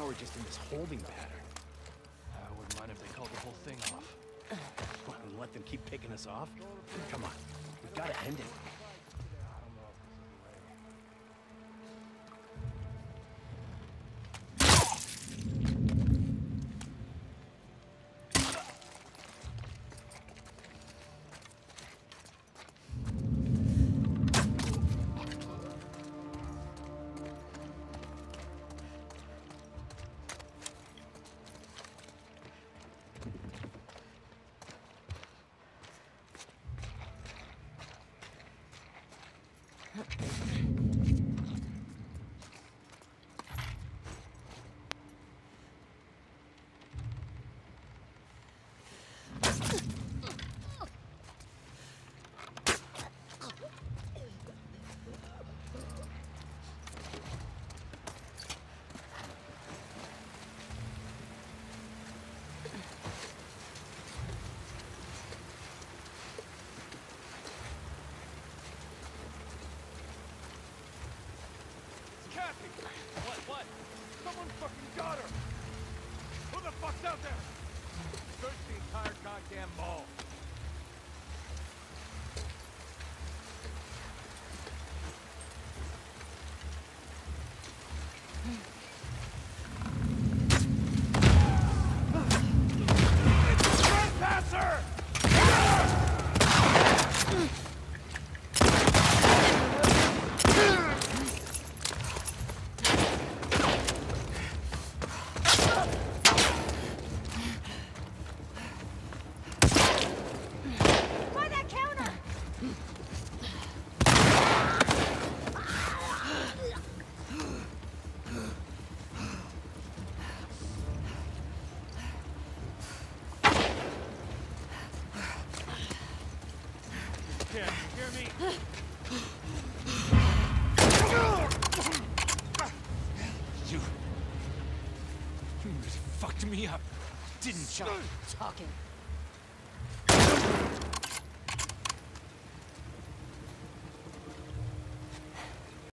we're just in this holding pattern. I wouldn't mind if they called the whole thing off. What, and let them keep picking us off? Come on, we've got to end it. What? Someone fucking got her! Who the fuck's out there? Search the entire goddamn mall. Trespasser! Yeah, you hear me? You just fucked me up, didn't you? Talking.